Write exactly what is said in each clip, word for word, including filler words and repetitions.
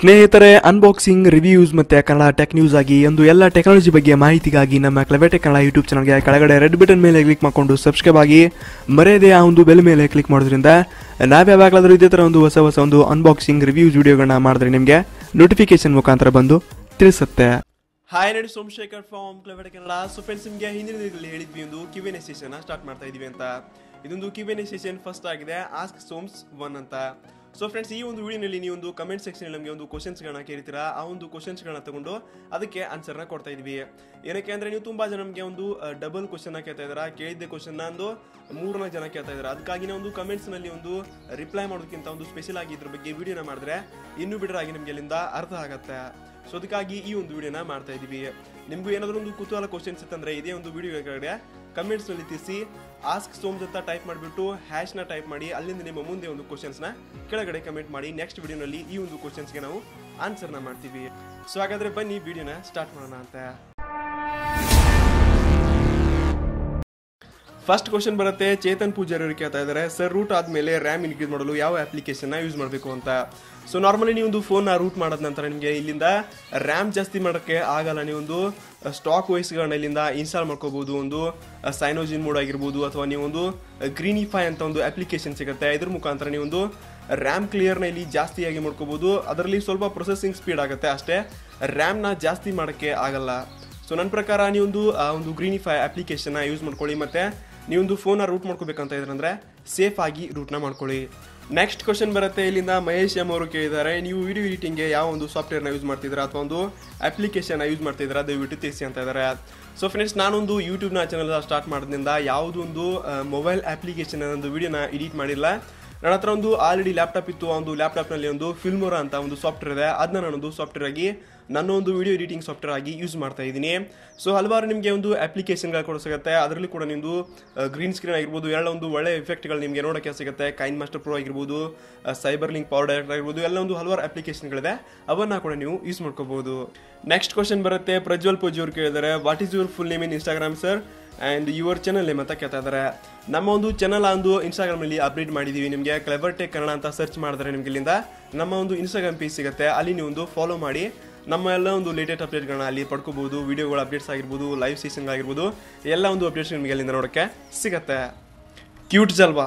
ಸ್ನೇಹಿತರೆ, unboxing, reviews ಮತ್ತು Kannada tech news ಆಗಿ ಒಂದು ಎಲ್ಲ ಟೆಕ್ನಾಲಜಿ ಬಗ್ಗೆ ಮಾಹಿತಿಗಾಗಿ ನಮ್ಮ ಕ್ಲೆವರ್ ಟೆಕ್ ಕನ್ನಡ ಯೂಟ್ಯೂಬ್ ಚಾನಲ್ಗೆ ಕೆಳಗಡೆ ರೆಡ್ ಬಟನ್ ಮೇಲೆ ಕ್ಲಿಕ್ ಮಾಡಿಕೊಂಡು ಸಬ್ಸ್ಕ್ರೈಬ್ ಆಗಿ ಮರೆಯದೆ ಆ ಒಂದು ಬೆಲ್ ಮೇಲೆ ಕ್ಲಿಕ್ ಮಾಡೋದ್ರಿಂದ ನಾವ್ಯಾವಾಗಲಾದರೂ ಇದೇ ಥರ ಒಂದು ಹೊಸ ಹೊಸ ಒಂದು ಅನ್ಬಾಕ್ಸಿಂಗ್ ರಿವ್ಯೂಸ್ ವಿಡಿಯೋಗಳನ್ನ ಮಾಡಿದ್ರೆ ನಿಮಗೆ ನೋಟಿಫಿಕೇಶನ್ ಮುಖಾಂತರ ಬಂದು ತಿಳಿಸುತ್ತೆ. ಹಾಯ್, ನಾನು Somashekar from clever tech Kannada. So friends, ನಿಮಗೆ ಹಿಂದಿನ ದಿನಗಳಲ್ಲಿ ಹೇಳಿದ್ವಿ ಒಂದು Q and A session start ಮಾಡ್ತಾ ಇದೀವಿ ಅಂತ. ಇದೊಂದು Q and A session first ಆಗಿದೆ, ಆಸ್ಕ್ ಸೋಮ್ಸ್ ಒನ್ ಅಂತ. ಸೊ ಫ್ರೆಂಡ್ಸ್, ಈ ಒಂದು ವಿಡಿಯೋನಲ್ಲಿ ನೀವು ಒಂದು ಕಮೆಂಟ್ ಸೆಕ್ಷನ್ ನಮಗೆ ಒಂದು ಕ್ವಶನ್ಸ್ಗಳನ್ನ ಕೇಳ್ತೀರಾ. ಆ ಒಂದು ಕ್ವಶನ್ಸ್ಗಳನ್ನ ತಗೊಂಡು ಅದಕ್ಕೆ ಆನ್ಸರ್ನ ಕೊಡ್ತಾ ಇದೀವಿ. ಏನಕ್ಕೆ ಅಂದ್ರೆ ನೀವು ತುಂಬಾ ಜನ ನಮಗೆ ಒಂದು ಡಬಲ್ ಕ್ವಶನ್ ಕೇಳ್ತಾ ಇದಾರ, ಕೇಳಿದ್ದೆ ಕ್ವಶನ್ ಒಂದು ಮೂರ್ನಾಲ್ಕು ಜನ ಕೇಳ್ತಾ ಇದಾರೆ. ಅದಕ್ಕಾಗಿ ನಾವು ಒಂದು ಕಮೆಂಟ್ಸ್ ನಲ್ಲಿ ಒಂದು ರಿಪ್ಲೈ ಮಾಡೋದಕ್ಕಿಂತ ಒಂದು ಸ್ಪೆಷಲ್ ಆಗಿ ಇದ್ರ ಬಗ್ಗೆ ವಿಡಿಯೋನ ಮಾಡಿದ್ರೆ ಇನ್ನೂ ಬೆಟರ್ ಆಗಿ ನಿಮ್ಗೆ ಅಲ್ಲಿಂದ ಅರ್ಥ ಆಗತ್ತೆ. ಸೊ ಅದಕ್ಕಾಗಿ ಈ ಒಂದು ವಿಡಿಯೋನ ಮಾಡ್ತಾ ಇದೀವಿ. ನಿಮ್ಗೂ ಏನಾದ್ರು ಒಂದು ಕುತೂಹಲ ಕ್ವಶನ್ಸ್ ಇತ್ತಂದ್ರೆ ಇದೇ ಒಂದು ವಿಡಿಯೋ ಕೆಳಗಡೆ ಕಮೆಂಟ್ಸ್ ನಲ್ಲಿ ತಿಳಿಸಿ ಆಸ್ಕ್ ಸೋಮ್ಸ್ ಅಂತ ಟೈಪ್ ಮಾಡಿಬಿಟ್ಟು ಹ್ಯಾಶ್ ನ ಟೈಪ್ ಮಾಡಿ, ಅಲ್ಲಿಂದ ನಿಮ್ಮ ಮುಂದೆ ಒಂದು ಕ್ವಶನ್ಸ್ ನ ಕೆಳಗಡೆ ಕಮೆಂಟ್ ಮಾಡಿ. ನೆಕ್ಸ್ಟ್ ವಿಡಿಯೋನಲ್ಲಿ ಈ ಒಂದು ಕ್ವಶನ್ಸ್ಗೆ ನಾವು ಆನ್ಸರ್ನ ಮಾಡ್ತೀವಿ. ಸೊ ಹಾಗಾದ್ರೆ ಬನ್ನಿ ವಿಡಿಯೋನ ಸ್ಟಾರ್ಟ್ ಮಾಡೋಣ ಅಂತ. ಫಸ್ಟ್ ಕ್ವಶನ್ ಬರುತ್ತೆ, ಚೇತನ್ ಪೂಜಾರಿ ಅವರು ಕೇಳ್ತಾ ಇದ್ದಾರೆ, ಸರ್ ರೂಟ್ ಆದ್ಮೇಲೆ ರ್ಯಾಮ್ ಇನ್ಕ್ರೀಸ್ ಮಾಡಲು ಯಾವ ಅಪ್ಲಿಕೇಶನ್ ಯೂಸ್ ಮಾಡಬೇಕು ಅಂತ. ಸೊ ನಾರ್ಮಲಿ ನೀವು ಒಂದು ಫೋನ್ ರೂಟ್ ಮಾಡದ ನಂತರ ನಿಮಗೆ ಇಲ್ಲಿಂದ ರ್ಯಾಮ್ ಜಾಸ್ತಿ ಮಾಡೋಕ್ಕೆ ಆಗಲ್ಲ. ನೀವು ಒಂದು ಸ್ಟಾಕ್ ವಾಯ್ಸ್ಗಳನ್ನ ಇಲ್ಲಿಂದ ಇನ್ಸ್ಟಾಲ್ ಮಾಡ್ಕೋಬಹುದು. ಒಂದು ಸೈನೋಜಿನ್ ಮೋಡ್ ಆಗಿರ್ಬೋದು, ಅಥವಾ ನೀವು ಒಂದು ಗ್ರೀನಿಫೈ ಅಂತ ಒಂದು ಅಪ್ಲಿಕೇಶನ್ ಸಿಗುತ್ತೆ. ಇದ್ರ ಮುಖಾಂತರ ನೀವು ಒಂದು ರ್ಯಾಮ್ ಕ್ಲಿಯರ್ನ ಇಲ್ಲಿ ಜಾಸ್ತಿಯಾಗಿ ಮಾಡ್ಕೋಬಹುದು. ಅದರಲ್ಲಿ ಸ್ವಲ್ಪ ಪ್ರೊಸೆಸಿಂಗ್ ಸ್ಪೀಡ್ ಆಗುತ್ತೆ ಅಷ್ಟೇ, ರ್ಯಾಮ್ನ ಜಾಸ್ತಿ ಮಾಡೋಕ್ಕೆ ಆಗಲ್ಲ. ಸೊ ನನ್ನ ಪ್ರಕಾರ ನೀವೊಂದು ಒಂದು ಗ್ರೀನಿಫೈ ಅಪ್ಲಿಕೇಶನ್ ಯೂಸ್ ಮಾಡ್ಕೊಳ್ಳಿ. ಮತ್ತೆ ನೀವೊಂದು ಫೋನ್ ರೂಟ್ ಮಾಡ್ಕೋಬೇಕಂತ ಇದ್ರಂದ್ರೆ ಸೇಫ್ ಆಗಿ ರೂಟ್ನ ಮಾಡ್ಕೊಳ್ಳಿ. ನೆಕ್ಸ್ಟ್ ಕ್ವಶನ್ ಬರುತ್ತೆ, ಇಲ್ಲಿಂದ ಮಹೇಶ್ ಎಂ ಅವರು ಕೇಳಿದ್ದಾರೆ, ನೀವು ವಿಡಿಯೋ ಎಡಿಟಿಂಗ್ಗೆ ಯಾವ ಒಂದು ಸಾಫ್ಟ್ವೇರ್ನ ಯೂಸ್ ಮಾಡ್ತಿದ್ದೀರಾ ಅಥವಾ ಒಂದು ಅಪ್ಲಿಕೇಶನ್ ಯೂಸ್ ಮಾಡ್ತಿದ್ದೀರಾ, ದಯವಿಟ್ಟು ತಿಳಿಸಿ ಅಂತ ಇದ್ದಾರೆ. ಸೊ ಫ್ರೆಂಡ್ಸ್, ನಾನೊಂದು ಯೂಟ್ಯೂಬ್ನ ಚಾನಲ್ ಸ್ಟಾರ್ಟ್ ಮಾಡೋದ್ರಿಂದ ಯಾವುದೋ ಒಂದು ಮೊಬೈಲ್ ಅಪ್ಲಿಕೇಶನ್ ಒಂದು ವಿಡಿಯೋನ ಎಡಿಟ್ ಮಾಡಿಲ್ಲ. ನನ್ನ ಹತ್ರ ಒಂದು ಆಲ್ರೆಡಿ ಲ್ಯಾಪ್ಟಾಪ್ ಇತ್ತು. ಆ ಒಂದು ಲ್ಯಾಪ್ಟಾಪ್ನಲ್ಲಿ ಒಂದು ಫಿಲ್ಮೋರಾ ಅಂತ ಒಂದು ಸಾಫ್ಟ್ವೇರ್ ಇದೆ. ಅದನ್ನ ನಾನೊಂದು ಸಾಫ್ಟ್ವೇರ್ ಆಗಿ ನನ್ನ ಒಂದು ವಿಡಿಯೋ ಎಡಿಟಿಂಗ್ ಸಾಫ್ಟ್ವೇರ್ ಆಗಿ ಯೂಸ್ ಮಾಡ್ತಾ ಇದ್ದೀನಿ. ಸೊ ಹಲವಾರು ನಿಮಗೆ ಒಂದು ಅಪ್ಲಿಕೇಶನ್ಗಳು ಕೂಡ ಸಿಗುತ್ತೆ. ಅದರಲ್ಲಿ ಕೂಡ ನಿಮ್ಮದು ಗ್ರೀನ್ ಸ್ಕ್ರೀನ್ ಆಗಿರ್ಬೋದು, ಎಲ್ಲ ಒಂದು ಒಳ್ಳೆ ಎಫೆಕ್ಟ್ಗಳು ನಿಮಗೆ ನೋಡೋಕ್ಕೆ ಸಿಗುತ್ತೆ. ಕೈನ್ ಮಾಸ್ಟರ್ ಪ್ರೋ ಆಗಿರ್ಬೋದು, ಸೈಬರ್ ಲಿಂಕ್ ಪವರ್ ಡೈರೆಕ್ಟ್ ಆಗಿರ್ಬೋದು, ಎಲ್ಲ ಒಂದು ಹಲವಾರು ಅಪ್ಲಿಕೇಶನ್ಗಳಿದೆ, ಅವನ್ನ ಕೂಡ ನೀವು ಯೂಸ್ ಮಾಡ್ಕೋಬಹುದು. ನೆಕ್ಸ್ಟ್ ಕ್ವಶನ್ ಬರುತ್ತೆ, ಪ್ರಜ್ವಲ್ ಪೂಜಿ ಅವರು ಕೇಳಿದ್ದಾರೆ, what is your full name in Instagram sir and your channel name ಅಂತ ಕೇಳ್ತಾ ಇದ್ದಾರೆ. ನಮ್ಮ ಒಂದು ಚಾನಲ್ ಒಂದು ಇನ್ಸ್ಟಾಗ್ರಾಮಲ್ಲಿ ಅಪ್ಡೇಟ್ ಮಾಡಿದ್ದೀವಿ. ನಿಮಗೆ ಕ್ಲೆವರ್ ಟೆಕ್ ಕನ್ನಡ ಅಂತ ಸರ್ಚ್ ಮಾಡಿದ್ರೆ ನಿಮಗೆ ಇಲ್ಲಿಂದ ನಮ್ಮ ಒಂದು ಇನ್ಸ್ಟಾಗ್ರಾಮ್ ಪೇಜ್ ಸಿಗುತ್ತೆ. ಅಲ್ಲಿ ನೀವು ಒಂದು ಫಾಲೋ ಮಾಡಿ ನಮ್ಮ ಎಲ್ಲ ಒಂದು ಲೇಟೆಸ್ಟ್ ಅಪ್ಡೇಟ್ಗಳನ್ನ ಅಲ್ಲಿ ಪಡ್ಕೋಬಹುದು. ವಿಡಿಯೋಗಳ ಅಪ್ಡೇಟ್ಸ್ ಆಗಿರ್ಬೋದು, ಲೈವ್ ಸೆಷನ್ ಆಗಿರ್ಬೋದು, ಎಲ್ಲ ಒಂದು ಅಪ್ಡೇಟ್ಸ್ ನಿಮಗೆ ಅಲ್ಲಿಂದ ನೋಡೋಕ್ಕೆ ಸಿಗುತ್ತೆ. ಕ್ಯೂಟ್ ಜಲ್ವಾ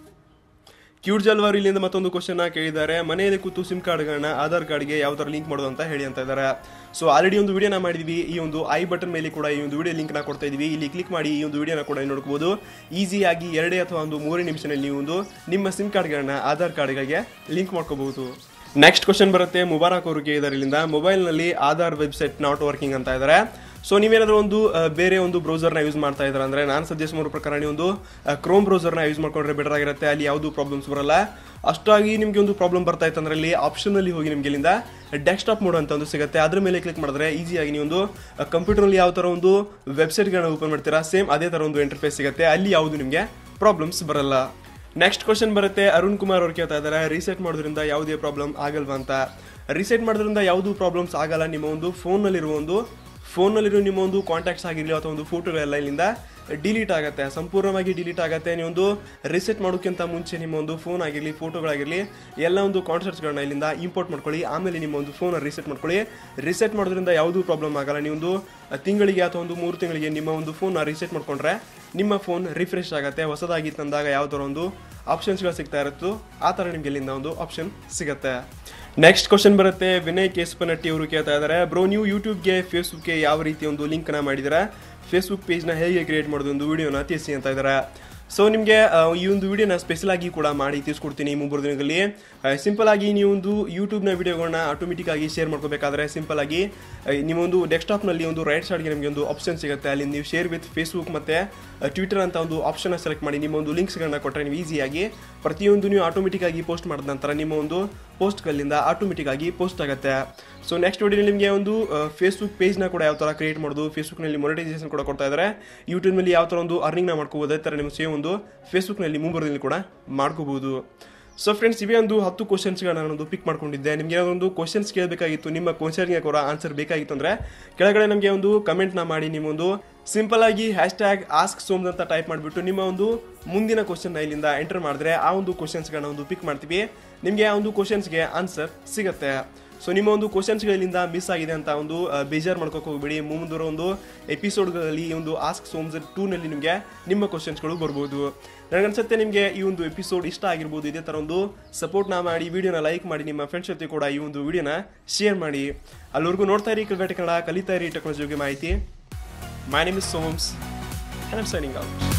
ಕ್ಯೂಟ್ ಜಲ್ವಾರು ಇಲ್ಲಿಂದ ಮತ್ತೊಂದು ಕ್ವಶನ್ ಕೇಳಿದ್ದಾರೆ, ಮನೆಯಲ್ಲಿ ಕೂತು ಸಿಮ್ ಕಾರ್ಡ್ಗಳನ್ನ ಆಧಾರ್ ಕಾರ್ಡ್ಗೆ ಯಾವ ಥರ ಲಿಂಕ್ ಮಾಡೋದು ಅಂತ ಹೇಳಿ ಅಂತ ಇದ್ದಾರೆ. ಸೊ ಆಲ್ರೆಡಿ ಒಂದು ವಿಡಿಯೋನ ಮಾಡಿದ್ವಿ. ಈ ಒಂದು ಐ ಬಟನ್ ಮೇಲೆ ಕೂಡ ಈ ಒಂದು ವಿಡಿಯೋ ಲಿಂಕ್ನ ಕೊಡ್ತಾ ಇದೀವಿ. ಇಲ್ಲಿ ಕ್ಲಿಕ್ ಮಾಡಿ ಈ ಒಂದು ವಿಡಿಯೋನ ಕೂಡ ನೋಡ್ಕೋಬಹುದು. ಈಸಿಯಾಗಿ ಎರಡೇ ಅಥವಾ ಒಂದು ಮೂರೇ ನಿಮಿಷದಲ್ಲಿ ನೀವು ಒಂದು ನಿಮ್ಮ ಸಿಮ್ ಕಾರ್ಡ್ಗಳನ್ನ ಆಧಾರ್ ಕಾರ್ಡ್ಗಳಿಗೆ ಲಿಂಕ್ ಮಾಡ್ಕೋಬಹುದು. ನೆಕ್ಸ್ಟ್ ಕ್ವಶನ್ ಬರುತ್ತೆ, ಮುಬಾರಕ್ ಅವರು ಕೇಳಿದ್ದಾರೆ, ಇಲ್ಲಿಂದ ಮೊಬೈಲ್ನಲ್ಲಿ ಆಧಾರ್ ವೆಬ್ಸೈಟ್ ನಾಟ್ ವರ್ಕಿಂಗ್ ಅಂತ ಇದ್ದಾರೆ. ಸೊ ನೀವೇನಾದ್ರೂ ಒಂದು ಬೇರೆ ಒಂದು ಬ್ರೌಸರ್ನ ಯೂಸ್ ಮಾಡ್ತಾ ಇದ್ದಾರೆ ಅಂದ್ರೆ ನಾನು ಸಜೆಸ್ಟ್ ಮಾಡೋ ಪ್ರಕಾರ ನೀವು ಒಂದು ಕ್ರೋಮ್ ಬ್ರೌಸರ್ನ ಯೂಸ್ ಮಾಡ್ಕೊಂಡ್ರೆ ಬೆಟರ್ ಆಗಿರುತ್ತೆ. ಅಲ್ಲಿ ಯಾವುದು ಪ್ರಾಬ್ಲಮ್ಸ್ ಬರಲ್ಲ. ಅಷ್ಟಾಗಿ ನಿಮಗೆ ಒಂದು ಪ್ರಾಬ್ಲಮ್ ಬರ್ತಾ ಇತ್ತು ಅಂದ್ರೆ ಅಲ್ಲಿ ಆಪ್ಷನಲ್ಲಿ ಹೋಗಿ ನಿಮಗೆ ಇಲ್ಲಿಂದ ಡೆಸ್ಕ್ಟಾಪ್ ಮೋಡ್ ಅಂತ ಒಂದು ಸಿಗುತ್ತೆ. ಅದ್ರ ಮೇಲೆ ಕ್ಲಿಕ್ ಮಾಡಿದ್ರೆ ಈಸಿಯಾಗಿ ನೀವು ಒಂದು ಕಂಪ್ಯೂಟರ್ನಲ್ಲಿ ಯಾವ ಥರ ಒಂದು ವೆಬ್ಸೈಟ್ಗಳನ್ನ ಓಪನ್ ಮಾಡ್ತೀರಾ, ಸೇಮ್ ಅದೇ ಥರ ಒಂದು ಇಂಟರ್ಫೇಸ್ ಸಿಗುತ್ತೆ. ಅಲ್ಲಿ ಯಾವುದು ನಿಮಗೆ ಪ್ರಾಬ್ಲಮ್ಸ್ ಬರಲ್ಲ. ನೆಕ್ಸ್ಟ್ ಕ್ವಶನ್ ಬರುತ್ತೆ, ಅರುಣ್ ಕುಮಾರ್ ಅವ್ರು ಕೇಳ್ತಾ ಇದ್ದಾರೆ, ರೀಸೆಟ್ ಮಾಡೋದ್ರಿಂದ ಯಾವುದೇ ಪ್ರಾಬ್ಲಮ್ ಆಗಲ್ವಾ ಅಂತ. ರೀಸೆಟ್ ಮಾಡೋದ್ರಿಂದ ಯಾವುದು ಪ್ರಾಬ್ಲಮ್ಸ್ ಆಗಲ್ಲ. ನಿಮ್ಮ ಒಂದು ಫೋನ್ನಲ್ಲಿರುವ ಒಂದು ಫೋನ್ನಲ್ಲಿರೋ ನಿಮ್ಮ ಒಂದು ಕಾಂಟ್ಯಾಕ್ಟ್ಸ್ ಆಗಿರಲಿ ಅಥವಾ ಒಂದು ಫೋಟೋಗಳೆಲ್ಲ ಇಲ್ಲಿಂದ ಡಿಲೀಟ್ ಆಗುತ್ತೆ, ಸಂಪೂರ್ಣವಾಗಿ ಡಿಲೀಟ್ ಆಗುತ್ತೆ. ನೀವೊಂದು ರಿಸೆಟ್ ಮಾಡೋಕ್ಕಿಂತ ಮುಂಚೆ ನಿಮ್ಮ ಒಂದು ಫೋನ್ ಆಗಿರಲಿ, ಫೋಟೋಗಳಾಗಿರಲಿ, ಎಲ್ಲ ಒಂದು ಕಾನ್ಸೆಪ್ಟ್ಸ್ಗಳನ್ನ ಇಲ್ಲಿಂದ ಇಂಪೋರ್ಟ್ ಮಾಡ್ಕೊಳ್ಳಿ. ಆಮೇಲೆ ನಿಮ್ಮ ಒಂದು ಫೋನ್ ರಿಸೆಟ್ ಮಾಡ್ಕೊಳ್ಳಿ. ರಿಸೆಟ್ ಮಾಡೋದ್ರಿಂದ ಯಾವುದೂ ಪ್ರಾಬ್ಲಮ್ ಆಗಲ್ಲ. ನೀವೊಂದು ತಿಂಗಳಿಗೆ ಅಥವಾ ಒಂದು ಮೂರು ತಿಂಗಳಿಗೆ ನಿಮ್ಮ ಒಂದು ಫೋನ್ನ ರಿಸೆಟ್ ಮಾಡ್ಕೊಂಡ್ರೆ ನಿಮ್ಮ ಫೋನ್ ರಿಫ್ರೆಶ್ ಆಗುತ್ತೆ. ಹೊಸದಾಗಿ ತಂದಾಗ ಯಾವ ಥರ ಒಂದು ಆಪ್ಷನ್ಸ್ಗಳು ಸಿಗ್ತಾ ಇರುತ್ತೋ ಆ ಥರ ನಿಮಗೆ ಇಲ್ಲಿಂದ ಒಂದು ಆಪ್ಷನ್ ಸಿಗುತ್ತೆ. ನೆಕ್ಸ್ಟ್ ಕ್ವಶನ್ ಬರುತ್ತೆ, ವಿನಯ್ ಕೇಸ್ಪನಟ್ಟಿ ಅವರು ಕೇಳ್ತಾ ಇದ್ದಾರೆ, ಬ್ರೋ ನೀವು ಯೂಟ್ಯೂಬ್ಗೆ ಫೇಸ್ಬುಕ್ಗೆ ಯಾವ ರೀತಿ ಒಂದು ಲಿಂಕ್ನ ಮಾಡಿದರೆ, ಫೇಸ್ಬುಕ್ ಪೇಜ್ನ ಹೇಗೆ ಕ್ರಿಯೇಟ್ ಮಾಡೋದು ಒಂದು ವಿಡಿಯೋನ ತಿಳಿಸಿ ಅಂತ ಇದ್ದಾರೆ. ಸೊ ನಿಮಗೆ ಈ ಒಂದು ವಿಡಿಯೋನ ಸ್ಪೆಷಲ್ ಆಗಿ ಕೂಡ ಮಾಡಿ ತಿಳಿಸ್ಕೊಡ್ತೀನಿ ಮೂರು ದಿನಗಳಲ್ಲಿ. ಸಿಂಪಲ್ ಆಗಿ ನೀವು ಒಂದು ಯೂಟ್ಯೂಬ್ನ ವಿಡಿಯೋಗಳನ್ನ ಆಟೋಮೆಟಿಕ್ ಆಗಿ ಶೇರ್ ಮಾಡ್ಕೋಬೇಕಾದ್ರೆ ಸಿಂಪಲ್ ಆಗಿ ನೀವೊಂದು ಡೆಸ್ಕ್ಟಾಪ್ನಲ್ಲಿ ಒಂದು ರೈಟ್ ಸೈಡ್ಗೆ ನಿಮಗೆ ಒಂದು ಆಪ್ಷನ್ ಸಿಗುತ್ತೆ. ಅಲ್ಲಿ ನೀವು ಶೇರ್ ವಿತ್ ಫೇಸ್ಬುಕ್ ಮತ್ತು ಟ್ವಿಟರ್ ಅಂತ ಒಂದು ಆಪ್ಷನ್ನ ಸೆಲೆಕ್ಟ್ ಮಾಡಿ ನಿಮ್ಮ ಒಂದು ಲಿಂಕ್ಸ್ಗಳನ್ನ ಕೊಟ್ಟರೆ ನೀವು ಈಸಿಯಾಗಿ ಪ್ರತಿಯೊಂದು ನೀವು ಆಟೋಮೆಟಿಕ್ ಆಗಿ ಪೋಸ್ಟ್ ಮಾಡಿದ ನಂತರ ನಿಮ್ಮ ಒಂದು ಪೋಸ್ಟ್ಗಳಿಂದ ಆಟೋಮೆಟಿಕ್ ಆಗಿ ಪೋಸ್ಟ್ ಆಗುತ್ತೆ. ಸೊ ನೆಕ್ಸ್ಟ್ ವಿಡಿಯೋನಲ್ಲಿ ನಿಮಗೆ ಒಂದು ಫೇಸ್ಬುಕ್ ಪೇಜ್ನ ಕೂಡ ಯಾವ ಥರ ಕ್ರಿಯೇಟ್ ಮಾಡೋದು, ಫೇಸ್ಬುಕ್ನಲ್ಲಿ ಮೊನಿಟೈಸೇಷನ್ ಕೂಡ ಕೊಡ್ತಾ ಇದ್ದಾರೆ, ಯೂಟ್ಯೂಬ್ನಲ್ಲಿ ಯಾವ ಥರ ಒಂದು ಅರ್ನಿಂಗ್ನ ಮಾಡ್ಕೋಬೋದು, ಅದೇ ಥರ ನಿಮ್ಮ ಸೇವ್ ಒಂದು ಫೇಸ್ಬುಕ್ನಲ್ಲಿ ಮುಂಬರೋದ್ರಲ್ಲಿ ಕೂಡ ಮಾಡ್ಕೋಬಹುದು. ಸೊ ಫ್ರೆಂಡ್ಸ್, ಇವೇ ಒಂದು ಹತ್ತು ಕ್ವಶನ್ಸ್ಗಳನ್ನ ನಾನೊಂದು ಪಿಕ್ ಮಾಡ್ಕೊಂಡಿದ್ದೆ. ನಿಮಗೆ ಏನಾದ್ರು ಒಂದು ಕ್ವಶನ್ಸ್ ಕೇಳಬೇಕಾಗಿತ್ತು, ನಿಮ್ಮ ಕ್ವಶನ್ಗೆ ಕೂಡ ಆನ್ಸರ್ ಬೇಕಾಗಿತ್ತು ಅಂದರೆ ಕೆಳಗಡೆ ನಮಗೆ ಒಂದು ಕಮೆಂಟ್ನ ಮಾಡಿ ನಿಮ್ಮೊಂದು ಸಿಂಪಲ್ ಆಗಿ ಹ್ಯಾಶ್ ಟ್ಯಾಗ್ ಆಸ್ಕ್ ಸೋಮ್ಸ್ ಅಂತ ಟೈಪ್ ಮಾಡಿಬಿಟ್ಟು ನಿಮ್ಮ ಒಂದು ಮುಂದಿನ ಕ್ವಶನ್ನ ಇಲ್ಲಿಂದ ಎಂಟರ್ ಮಾಡಿದ್ರೆ ಆ ಒಂದು ಕ್ವಶನ್ಸ್ಗಳನ್ನ ಒಂದು ಪಿಕ್ ಮಾಡ್ತೀವಿ. ನಿಮಗೆ ಆ ಒಂದು ಕ್ವಶನ್ಸ್ಗೆ ಆನ್ಸರ್ ಸಿಗುತ್ತೆ. ಸೊ ನಿಮ್ಮ ಒಂದು ಕ್ವಶನ್ಸ್ಗಳಿಂದ ಮಿಸ್ ಆಗಿದೆ ಅಂತ ಒಂದು ಬೇಜಾರು ಮಾಡ್ಕೋಕೆ ಹೋಗ್ಬೇಡಿ. ಮುಂದಿರೋ ಒಂದು ಎಪಿಸೋಡ್ಗಳಲ್ಲಿ ಈ ಒಂದು ಆಸ್ಕ್ ಸೋಮ್ಸ್ ಟೂ ನಲ್ಲಿ ನಿಮಗೆ ನಿಮ್ಮ ಕ್ವಶನ್ಸ್ಗಳು ಬರ್ಬೋದು. ನನಗನ್ಸುತ್ತೆ ನಿಮಗೆ ಈ ಒಂದು ಎಪಿಸೋಡ್ ಇಷ್ಟ ಆಗಿರ್ಬೋದು. ಇದೇ ಥರ ಒಂದು ಸಪೋರ್ಟ್ನ ಮಾಡಿ, ವಿಡಿಯೋನ ಲೈಕ್ ಮಾಡಿ, ನಿಮ್ಮ ಫ್ರೆಂಡ್ಸ್ ಜೊತೆ ಕೂಡ ಈ ಒಂದು ವಿಡಿಯೋನ ಶೇರ್ ಮಾಡಿ. ಅಲ್ಲಿವರೆಗೂ ನೋಡ್ತಾ ಇರಿ ಕ್ರಿಕೆಟ್ ಕನ್ನಡ, ಕಲಿತಾ ಇರಿ ಟೆಕ್ನಾಲಜಿ ಬಗ್ಗೆ ಮಾಹಿತಿ. My name is Soms and I'm signing out.